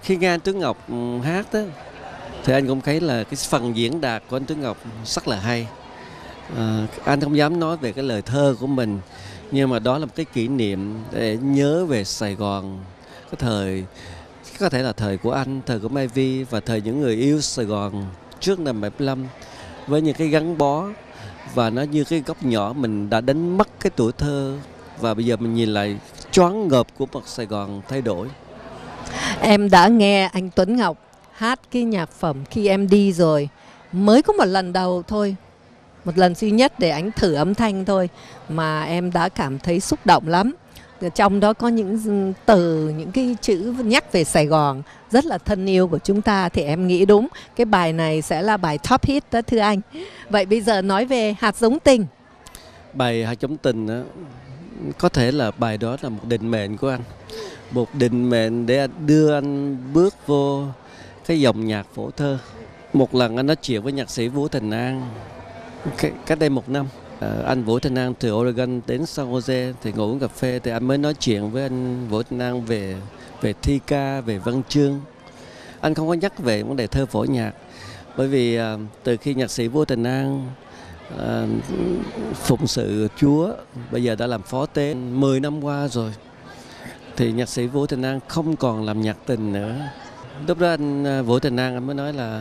Khi nghe anh Tuấn Ngọc hát đó, thì anh cũng thấy là cái phần diễn đạt của anh Tuấn Ngọc rất là hay. Anh không dám nói về cái lời thơ của mình, nhưng mà đó là một cái kỷ niệm để nhớ về Sài Gòn, cái thời có thể là thời của anh, thời của Mai Vi và thời những người yêu Sài Gòn trước năm 75, với những cái gắn bó. Và nó như cái góc nhỏ mình đã đánh mất cái tuổi thơ, và bây giờ mình nhìn lại choáng ngợp của một Sài Gòn thay đổi. Em đã nghe anh Tuấn Ngọc hát cái nhạc phẩm Khi Em Đi rồi, mới có một lần đầu thôi, một lần duy nhất để anh thử âm thanh thôi, mà em đã cảm thấy xúc động lắm. Trong đó có những từ, những cái chữ nhắc về Sài Gòn rất là thân yêu của chúng ta, thì em nghĩ đúng cái bài này sẽ là bài top hit đó thưa anh. Vậy bây giờ nói về Hạt Giống Tình. Bài Hạt Giống Tình đó, có thể là bài đó là một định mệnh của anh, một định mệnh để đưa anh bước vô cái dòng nhạc phổ thơ. Một lần anh nói chuyện với nhạc sĩ Vũ Thành An cách đây 1 năm. Anh Vũ Thành An từ Oregon đến San Jose thì ngồi uống cà phê, thì anh mới nói chuyện với anh Vũ Thành An về thi ca, về văn chương. Anh không có nhắc về vấn đề thơ phổ nhạc, bởi vì từ khi nhạc sĩ Vũ Thành An phụng sự Chúa, bây giờ đã làm phó tế 10 năm qua rồi, thì nhạc sĩ Vũ Thành An không còn làm nhạc tình nữa. Lúc đó anh Vũ Thành An anh mới nói là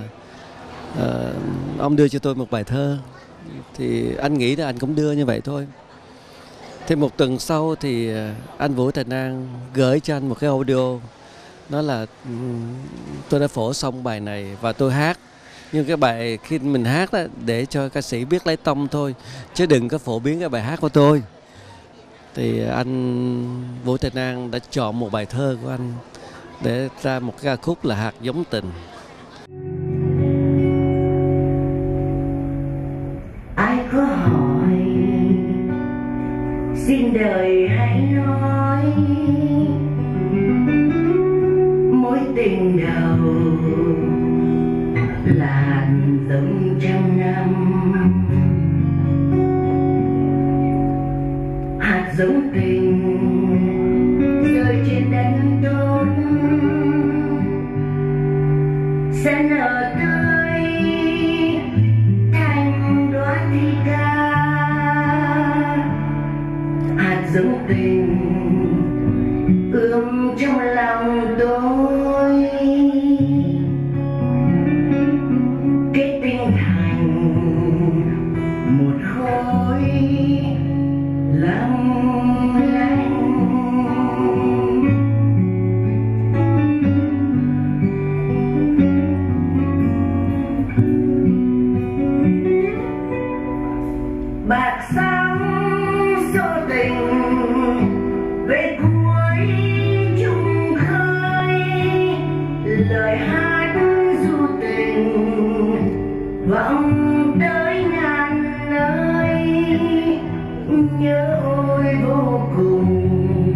ông đưa cho tôi một bài thơ, thì anh nghĩ là anh cũng đưa như vậy thôi. Thì 1 tuần sau thì anh Vũ Thành An gửi cho anh một cái audio, nói là tôi đã phổ xong bài này và tôi hát, nhưng cái bài khi mình hát đó, để cho ca sĩ biết lấy tông thôi, chứ đừng có phổ biến cái bài hát của tôi. Thì anh Vũ Thành An đã chọn một bài thơ của anh để ra một cái ca khúc là Hạt Giống Tình. Ai có hỏi xin đời hãy nói, mối tình đầu là hạt giống trăm năm, hạt giống tình rơi trên đất tốt sẽ nở tươi thành đóa thi ca. Hạt giống tình ươm trong lòng tôi, kết tinh thành một khối long lanh. Bạc sóng xô tình về cuối chung khơi, lời hát du tình vọng tới ngàn nơi. Nhớ ôi vô cùng,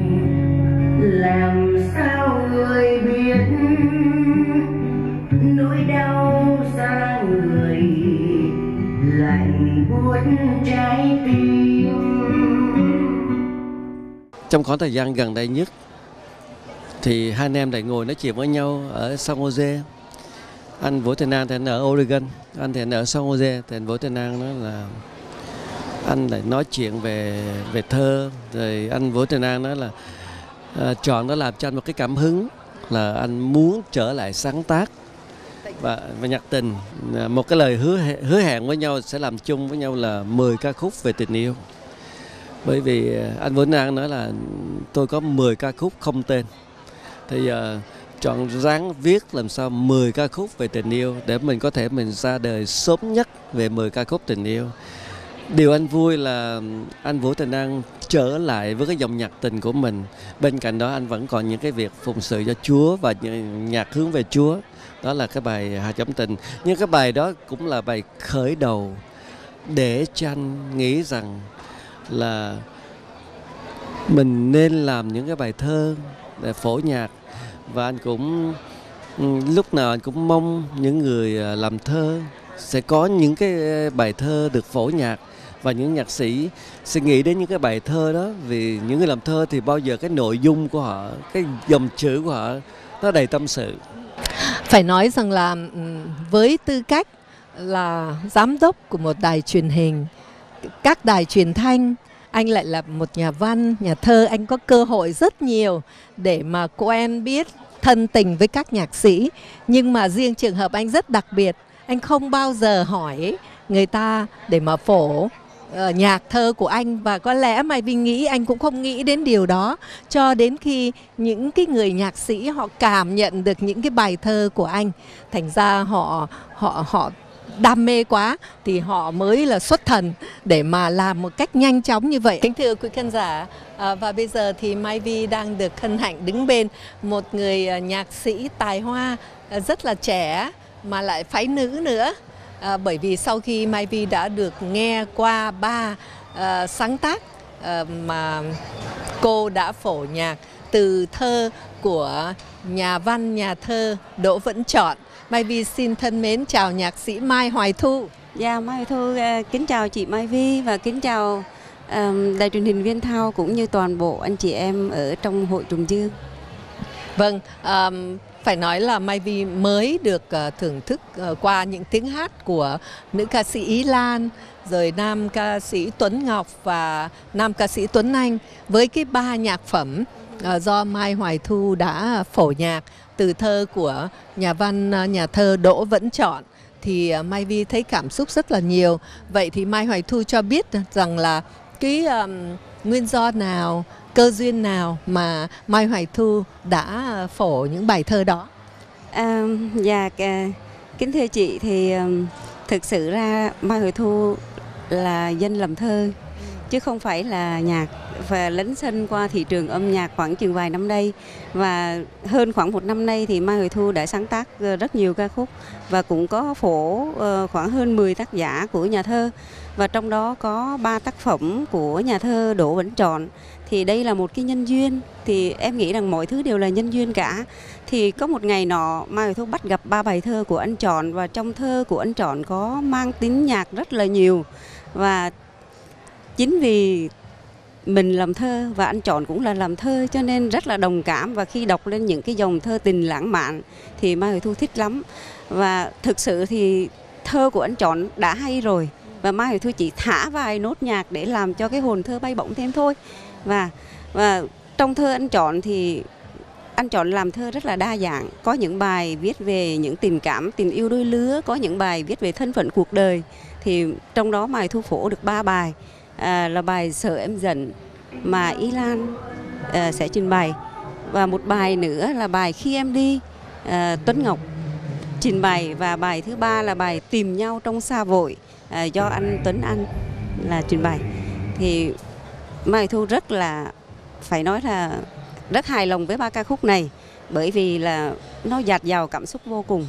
làm sao người biết nỗi đau xa người lạnh buốt trái tim. Trong khoảng thời gian gần đây nhất thì hai anh em lại ngồi nói chuyện với nhau ở San Jose. Anh Vũ Thành An thì anh ở Oregon, anh thì anh ở San Jose. Thì anh Vũ Thành An nói là anh lại nói chuyện về thơ, rồi anh Vũ Thành An nói là chọn đó làm cho anh một cái cảm hứng là anh muốn trở lại sáng tác và nhạc tình, một cái lời hứa hẹn với nhau sẽ làm chung với nhau là 10 ca khúc về tình yêu. Bởi vì anh Vũ Thành An nói là tôi có 10 ca khúc không tên, thì chọn ráng viết làm sao 10 ca khúc về tình yêu để mình có thể mình ra đời sớm nhất về 10 ca khúc tình yêu. Điều anh vui là anh Vũ Thành An trở lại với cái dòng nhạc tình của mình. Bên cạnh đó anh vẫn còn những cái việc phụng sự cho Chúa và nhạc hướng về Chúa. Đó là cái bài Hạt Giống Tình. Nhưng cái bài đó cũng là bài khởi đầu để cho anh nghĩ rằng là mình nên làm những cái bài thơ để phổ nhạc. Và anh cũng lúc nào anh cũng mong những người làm thơ sẽ có những cái bài thơ được phổ nhạc, và những nhạc sĩ sẽ nghĩ đến những cái bài thơ đó. Vì những người làm thơ thì bao giờ cái nội dung của họ, cái dòng chữ của họ nó đầy tâm sự. Phải nói rằng là với tư cách là giám đốc của một đài truyền hình, các đài truyền thanh, anh lại là một nhà văn, nhà thơ, anh có cơ hội rất nhiều để mà quen biết, thân tình với các nhạc sĩ. Nhưng mà riêng trường hợp anh rất đặc biệt, anh không bao giờ hỏi người ta để mà phổ nhạc thơ của anh, và có lẽ Mai Vi nghĩ anh cũng không nghĩ đến điều đó cho đến khi những cái người nhạc sĩ họ cảm nhận được những cái bài thơ của anh, thành ra họ đam mê quá thì họ mới là xuất thần để mà làm một cách nhanh chóng như vậy. Kính thưa quý khán giả, và bây giờ thì Mai Vi đang được hân hạnh đứng bên một người nhạc sĩ tài hoa rất là trẻ mà lại phái nữ nữa. Bởi vì sau khi Mai Vi đã được nghe qua 3 sáng tác mà cô đã phổ nhạc từ thơ của nhà văn, nhà thơ Đỗ Vẫn Chọn, Mai Vi xin thân mến chào nhạc sĩ Mai Hoài Thu. Dạ, Mai Hoài Thu kính chào chị Mai Vi và kính chào đài truyền hình Viên Thao cũng như toàn bộ anh chị em ở trong hội Trùng Dương. Vâng, phải nói là Mai Vi mới được thưởng thức qua những tiếng hát của nữ ca sĩ Ý Lan, rồi nam ca sĩ Tuấn Ngọc và nam ca sĩ Tuấn Anh, với cái 3 nhạc phẩm do Mai Hoài Thu đã phổ nhạc từ thơ của nhà văn, nhà thơ Đỗ Vẫn Chọn, thì Mai Vi thấy cảm xúc rất là nhiều. Vậy thì Mai Hoài Thu cho biết rằng là cái nguyên do nào, cơ duyên nào mà Mai Hoài Thu đã phổ những bài thơ đó? Dạ, kính thưa chị, thì thực sự ra Mai Hoài Thu là dân làm thơ chứ không phải là nhạc, và lấn sân qua thị trường âm nhạc khoảng chừng vài năm đây, và hơn khoảng 1 năm nay thì Mai Hoài Thu đã sáng tác rất nhiều ca khúc và cũng có phổ khoảng hơn 10 tác giả của nhà thơ, và trong đó có 3 tác phẩm của nhà thơ Đỗ Vẫn Chọn. Thì đây là một cái nhân duyên, thì em nghĩ rằng mọi thứ đều là nhân duyên cả. Thì có một ngày nọ Mai Hoài Thu bắt gặp 3 bài thơ của anh Chọn, và trong thơ của anh Chọn có mang tính nhạc rất là nhiều, và chính vì mình làm thơ và anh Chọn cũng là làm thơ cho nên rất là đồng cảm, và khi đọc lên những cái dòng thơ tình lãng mạn thì Mai Hoài Thu thích lắm. Và thực sự thì thơ của anh Chọn đã hay rồi, và Mai Hoài Thu chỉ thả vài nốt nhạc để làm cho cái hồn thơ bay bổng thêm thôi. Và trong thơ anh Chọn thì anh Chọn làm thơ rất là đa dạng, có những bài viết về những tình cảm, tình yêu đôi lứa, có những bài viết về thân phận cuộc đời. Thì trong đó Mai Hoài Thu phổ được 3 bài, là bài Sợ Em Giận mà Ý Lan sẽ trình bày, và một bài nữa là bài Khi Em Đi, Tuấn Ngọc trình bày, và bài thứ 3 là bài Tìm Nhau Trong Xa Vội, do anh Tuấn Anh là trình bày. Thì Mai Hoài Thu rất là, phải nói là rất hài lòng với 3 ca khúc này, bởi vì là nó dạt dào cảm xúc vô cùng.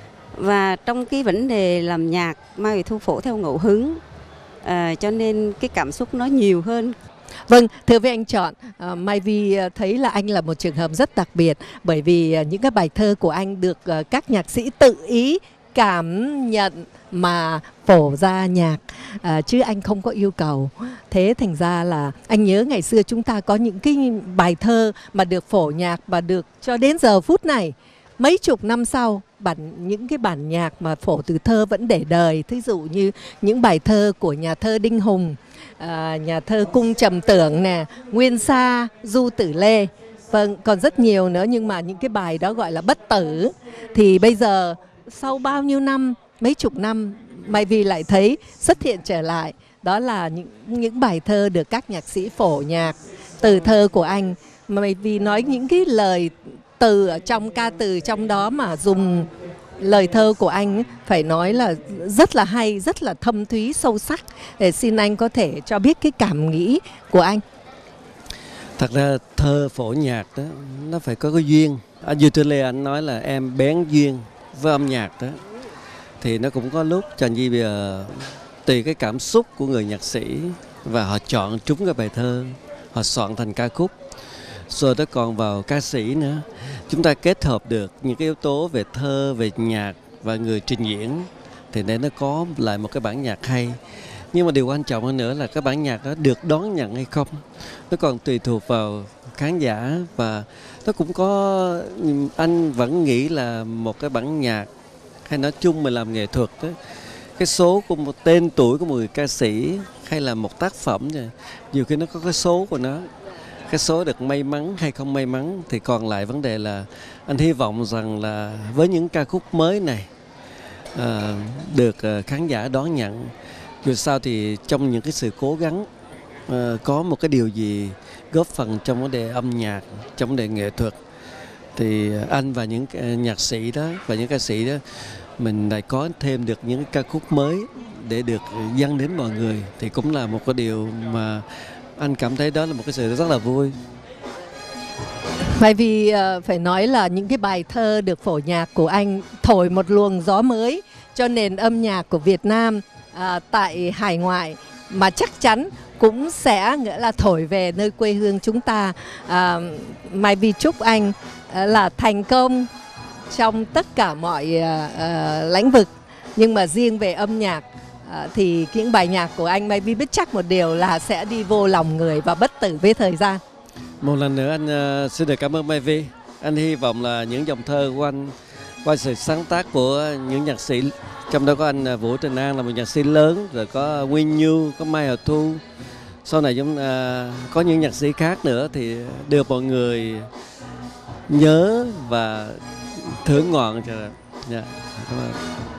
Và trong cái vấn đề làm nhạc, Mai Hoài Thu phổ theo ngẫu hứng, cho nên cái cảm xúc nó nhiều hơn. Vâng, thưa với anh Chọn, Mai Vi thấy là anh là một trường hợp rất đặc biệt, bởi vì những cái bài thơ của anh được các nhạc sĩ tự ý cảm nhận mà phổ ra nhạc, chứ anh không có yêu cầu. Thế thành ra là anh nhớ ngày xưa chúng ta có những cái bài thơ mà được phổ nhạc và được cho đến giờ phút này, mấy chục năm sau, những cái bản nhạc mà phổ từ thơ vẫn để đời. Thí dụ như những bài thơ của nhà thơ Đinh Hùng, nhà thơ Cung Trầm Tưởng nè, Nguyên Sa, Du Tử Lê. Vâng, còn rất nhiều nữa, nhưng mà những cái bài đó gọi là bất tử. Thì bây giờ sau bao nhiêu năm, mấy chục năm, Mai Vi lại thấy xuất hiện trở lại. Đó là những bài thơ được các nhạc sĩ phổ nhạc từ thơ của anh. Mai Vi nói những cái lời từ ở trong ca từ trong đó mà dùng lời thơ của anh, phải nói là rất là hay, rất là thâm thúy, sâu sắc. Để xin anh có thể cho biết cái cảm nghĩ của anh. Thật ra thơ phổ nhạc đó nó phải có cái duyên. Anh Du Tử Lê anh nói là em bén duyên với âm nhạc đó, thì nó cũng có lúc chẳng gì bây giờ tùy cái cảm xúc của người nhạc sĩ, và họ chọn trúng cái bài thơ, họ soạn thành ca khúc. Rồi đó còn vào ca sĩ nữa, chúng ta kết hợp được những cái yếu tố về thơ, về nhạc và người trình diễn, thì để nó có lại một cái bản nhạc hay. Nhưng mà điều quan trọng hơn nữa là cái bản nhạc đó được đón nhận hay không, nó còn tùy thuộc vào khán giả. Và nó cũng có, anh vẫn nghĩ là một cái bản nhạc hay nói chung mình làm nghệ thuật đó, cái số của một tên tuổi của một người ca sĩ hay là một tác phẩm này, nhiều khi nó có cái số của nó. Cái số được may mắn hay không may mắn thì còn lại vấn đề là anh hy vọng rằng là với những ca khúc mới này được khán giả đón nhận. Dù sao thì trong những cái sự cố gắng có một cái điều gì góp phần trong vấn đề âm nhạc, trong vấn đề nghệ thuật, thì anh và những nhạc sĩ đó và những ca sĩ đó mình lại có thêm được những ca khúc mới để được dâng đến mọi người, thì cũng là một cái điều mà anh cảm thấy đó là một cái sự rất là vui. Bởi vì phải nói là những cái bài thơ được phổ nhạc của anh thổi một luồng gió mới cho nền âm nhạc của Việt Nam tại hải ngoại, mà chắc chắn cũng sẽ nghĩa là thổi về nơi quê hương chúng ta. Mai Vi chúc anh là thành công trong tất cả mọi lĩnh vực, nhưng mà riêng về âm nhạc thì những bài nhạc của anh, Mai Vi biết chắc một điều là sẽ đi vô lòng người và bất tử với thời gian. Một lần nữa anh xin được cảm ơn Mai Vi. Anh hy vọng là những dòng thơ của anh qua sự sáng tác của những nhạc sĩ, trong đó có anh Vũ Đình An là một nhạc sĩ lớn, rồi có Nguyên Như, có Mai Hà Thu, sau này chúng có những nhạc sĩ khác nữa, thì được mọi người nhớ và thưởng ngoạn. Cảm ơn.